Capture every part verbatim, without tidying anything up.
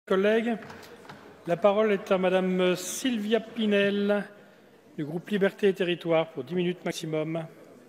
Collègues, la parole est à Madame Sylvia Pinel du groupe Liberté et Territoires pour dix minutes maximum.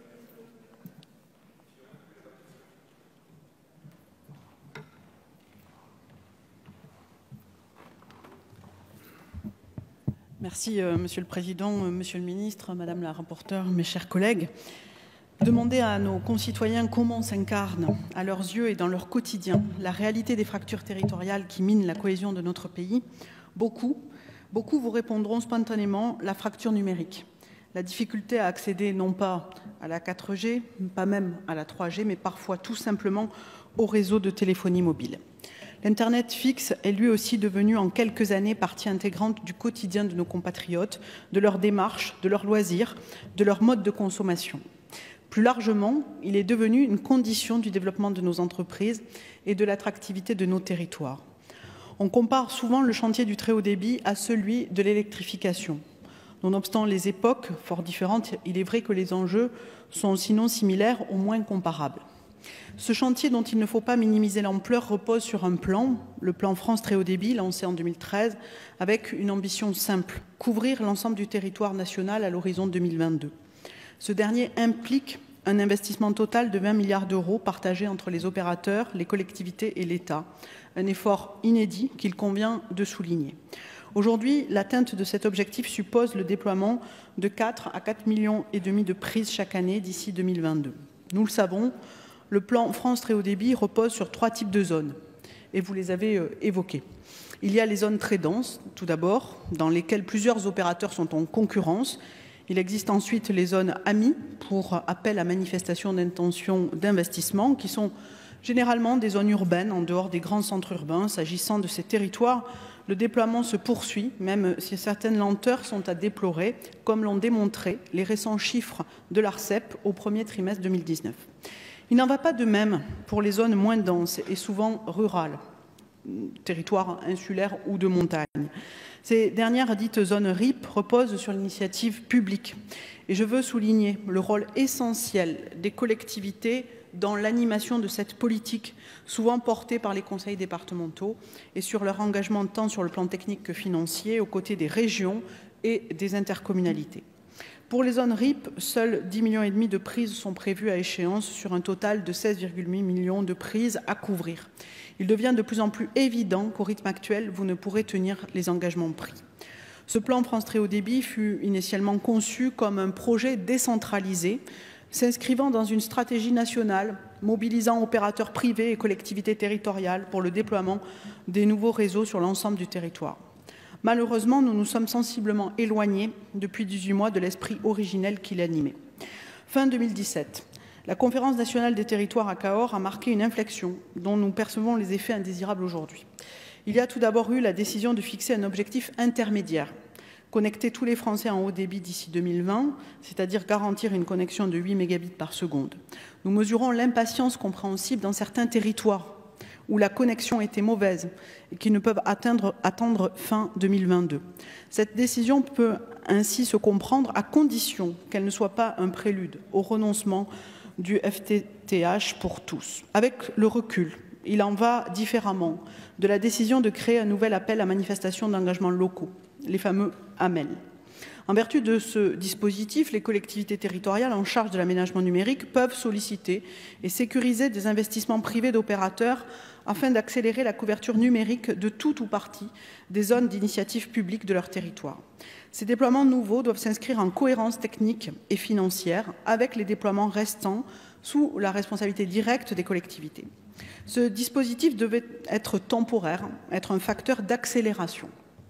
Merci, euh, Monsieur le Président, euh, Monsieur le Ministre, Madame la rapporteure, mes chers collègues. Demander à nos concitoyens comment s'incarne à leurs yeux et dans leur quotidien la réalité des fractures territoriales qui minent la cohésion de notre pays, beaucoup, beaucoup vous répondront spontanément la fracture numérique. La difficulté à accéder non pas à la quatre G, pas même à la trois G, mais parfois tout simplement au réseau de téléphonie mobile. L'Internet fixe est lui aussi devenu en quelques années partie intégrante du quotidien de nos compatriotes, de leurs démarches, de leurs loisirs, de leur mode de consommation. Plus largement, il est devenu une condition du développement de nos entreprises et de l'attractivité de nos territoires. On compare souvent le chantier du très haut débit à celui de l'électrification. Nonobstant les époques fort différentes, il est vrai que les enjeux sont sinon similaires, au moins comparables. Ce chantier, dont il ne faut pas minimiser l'ampleur, repose sur un plan, le plan France Très Haut Débit, lancé en deux mille treize, avec une ambition simple, couvrir l'ensemble du territoire national à l'horizon deux mille vingt-deux. Ce dernier implique un investissement total de vingt milliards d'euros partagé entre les opérateurs, les collectivités et l'État, un effort inédit qu'il convient de souligner. Aujourd'hui, l'atteinte de cet objectif suppose le déploiement de quatre à quatre millions et demi de prises chaque année d'ici deux mille vingt-deux. Nous le savons, le plan France Très Haut Débit repose sur trois types de zones, et vous les avez euh, évoquées. Il y a les zones très denses, tout d'abord, dans lesquelles plusieurs opérateurs sont en concurrence. Il existe ensuite les zones A M I, pour appel à manifestation d'intention d'investissement, qui sont généralement des zones urbaines, en dehors des grands centres urbains. S'agissant de ces territoires, le déploiement se poursuit, même si certaines lenteurs sont à déplorer, comme l'ont démontré les récents chiffres de l'Arcep au premier trimestre deux mille dix-neuf. Il n'en va pas de même pour les zones moins denses et souvent rurales, territoires insulaires ou de montagne. Ces dernières dites zones R I P reposent sur l'initiative publique. Et je veux souligner le rôle essentiel des collectivités dans l'animation de cette politique, souvent portée par les conseils départementaux, et sur leur engagement tant sur le plan technique que financier, aux côtés des régions et des intercommunalités. Pour les zones R I P, seuls dix millions et demi de prises sont prévues à échéance sur un total de seize virgule huit millions de prises à couvrir. Il devient de plus en plus évident qu'au rythme actuel, vous ne pourrez tenir les engagements pris. Ce plan France Très Haut Débit fut initialement conçu comme un projet décentralisé, s'inscrivant dans une stratégie nationale, mobilisant opérateurs privés et collectivités territoriales pour le déploiement des nouveaux réseaux sur l'ensemble du territoire. Malheureusement, nous nous sommes sensiblement éloignés depuis dix-huit mois de l'esprit originel qui l'animait. Fin deux mille dix-sept, la Conférence nationale des territoires à Cahors a marqué une inflexion dont nous percevons les effets indésirables aujourd'hui. Il y a tout d'abord eu la décision de fixer un objectif intermédiaire, connecter tous les Français en haut débit d'ici deux mille vingt, c'est-à-dire garantir une connexion de huit mégabits par seconde. Nous mesurons l'impatience compréhensible dans certains territoires où la connexion était mauvaise et qui ne peuvent atteindre, attendre fin deux mille vingt-deux. Cette décision peut ainsi se comprendre à condition qu'elle ne soit pas un prélude au renoncement du F T T H pour tous. Avec le recul, il en va différemment de la décision de créer un nouvel appel à manifestation d'engagement locaux, les fameux A M E L. En vertu de ce dispositif, les collectivités territoriales en charge de l'aménagement numérique peuvent solliciter et sécuriser des investissements privés d'opérateurs afin d'accélérer la couverture numérique de tout ou partie des zones d'initiative publique de leur territoire. Ces déploiements nouveaux doivent s'inscrire en cohérence technique et financière avec les déploiements restants sous la responsabilité directe des collectivités. Ce dispositif devait être temporaire, être un facteur d'accélération.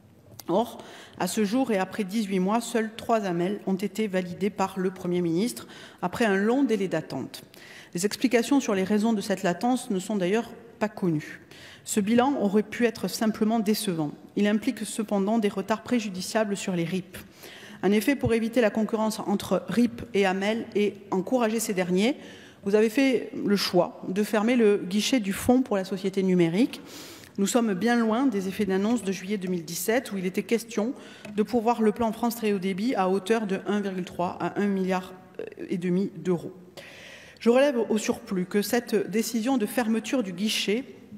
Or, à ce jour et après dix-huit mois, seuls trois A M E L ont été validés par le Premier ministre après un long délai d'attente. Les explications sur les raisons de cette latence ne sont d'ailleurs pas connues. Ce bilan aurait pu être simplement décevant. Il implique cependant des retards préjudiciables sur les R I P. En effet, pour éviter la concurrence entre R I P et A M E L et encourager ces derniers, vous avez fait le choix de fermer le guichet du Fonds pour la société numérique. Nous sommes bien loin des effets d'annonce de juillet deux mille dix-sept où il était question de pourvoir le plan France Très Haut Débit à hauteur de un virgule trois à un milliard et demi d'euros. Je relève au surplus que cette décision de fermeture du guichet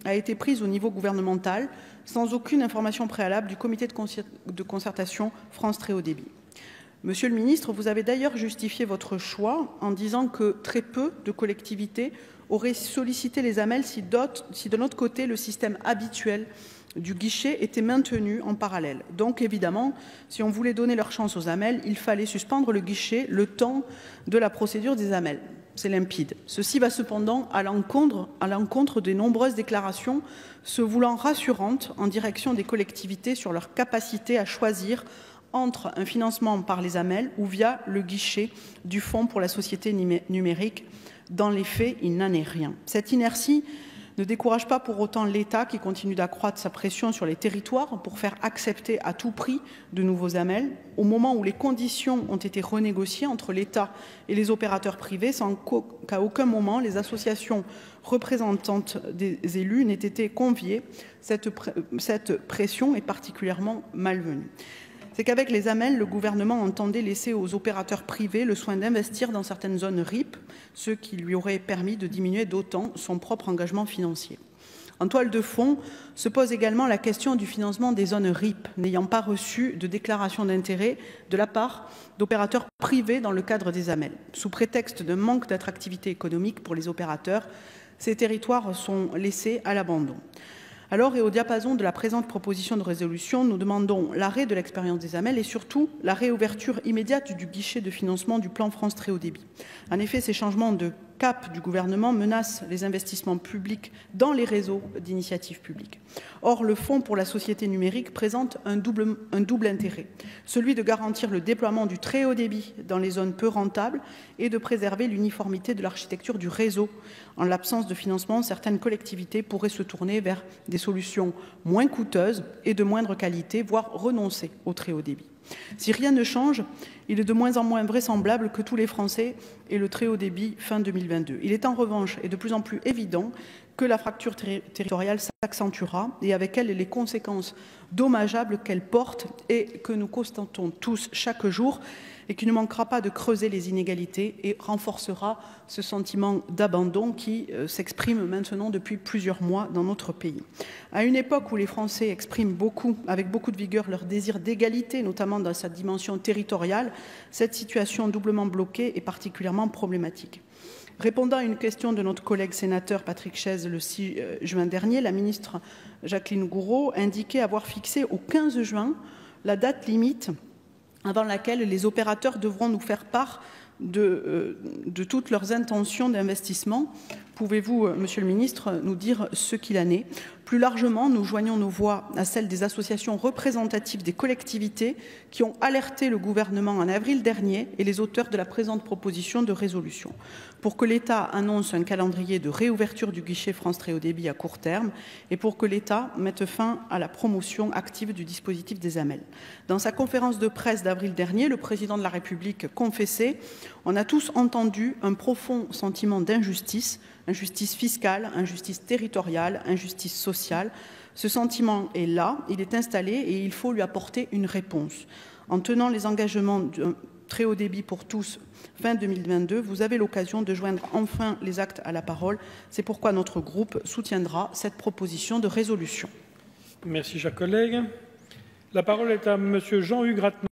a été prise au niveau gouvernemental sans aucune information préalable du comité de concertation France Très Haut Débit. Monsieur le ministre, vous avez d'ailleurs justifié votre choix en disant que très peu de collectivités auraient sollicité les A M E L si, si de notre côté le système habituel du guichet était maintenu en parallèle. Donc évidemment, si on voulait donner leur chance aux A M E L, il fallait suspendre le guichet le temps de la procédure des A M E L. C'est limpide. Ceci va cependant à l'encontre, à l'encontre des nombreuses déclarations se voulant rassurantes en direction des collectivités sur leur capacité à choisir entre un financement par les A M E L ou via le guichet du Fonds pour la société numérique. Dans les faits, il n'en est rien. Cette inertie ne décourage pas pour autant l'État qui continue d'accroître sa pression sur les territoires pour faire accepter à tout prix de nouveaux A M E L, au moment où les conditions ont été renégociées entre l'État et les opérateurs privés sans qu'à aucun moment les associations représentantes des élus n'aient été conviées. Cette, cette pression est particulièrement malvenue. C'est qu'avec les A M E L, le gouvernement entendait laisser aux opérateurs privés le soin d'investir dans certaines zones R I P, ce qui lui aurait permis de diminuer d'autant son propre engagement financier. En toile de fond se pose également la question du financement des zones R I P, n'ayant pas reçu de déclaration d'intérêt de la part d'opérateurs privés dans le cadre des A M E L. Sous prétexte d'un manque d'attractivité économique pour les opérateurs, ces territoires sont laissés à l'abandon. Alors, et au diapason de la présente proposition de résolution, nous demandons l'arrêt de l'expérience des A M E L et surtout la réouverture immédiate du guichet de financement du plan France Très Haut Débit. En effet, ces changements de cap du gouvernement menacent les investissements publics dans les réseaux d'initiative publique. Or, le Fonds pour la société numérique présente un double, un double intérêt, celui de garantir le déploiement du très haut débit dans les zones peu rentables et de préserver l'uniformité de l'architecture du réseau. En l'absence de financement, certaines collectivités pourraient se tourner vers des solutions moins coûteuses et de moindre qualité, voire renoncer au très haut débit. Si rien ne change, il est de moins en moins vraisemblable que tous les Français aient le très haut débit fin deux mille vingt-deux. Il est en revanche et de plus en plus évident que la fracture terri territoriale s'accentuera et avec elle les conséquences dommageables qu'elle porte et que nous constatons tous chaque jour et qui ne manquera pas de creuser les inégalités et renforcera ce sentiment d'abandon qui euh, s'exprime maintenant depuis plusieurs mois dans notre pays. À une époque où les Français expriment beaucoup, avec beaucoup de vigueur leur désir d'égalité, notamment dans sa dimension territoriale, cette situation doublement bloquée est particulièrement problématique. Répondant à une question de notre collègue sénateur Patrick Chaize le six juin dernier, la ministre Jacqueline Gourault indiquait avoir fixé au quinze juin la date limite avant laquelle les opérateurs devront nous faire part de, euh, de toutes leurs intentions d'investissement. Pouvez-vous, Monsieur le ministre, nous dire ce qu'il en est? Plus largement, nous joignons nos voix à celles des associations représentatives des collectivités qui ont alerté le gouvernement en avril dernier et les auteurs de la présente proposition de résolution pour que l'État annonce un calendrier de réouverture du guichet France Très Haut Débit à court terme et pour que l'État mette fin à la promotion active du dispositif des A M E L. Dans sa conférence de presse d'avril dernier, le président de la République confessait: on a tous entendu un profond sentiment d'injustice, injustice fiscale, injustice territoriale, injustice sociale. Ce sentiment est là, il est installé et il faut lui apporter une réponse. En tenant les engagements d'un très haut débit pour tous fin deux mille vingt-deux, vous avez l'occasion de joindre enfin les actes à la parole. C'est pourquoi notre groupe soutiendra cette proposition de résolution. Merci, chers collègues. La parole est à Monsieur Jean-Hugues Rattenau.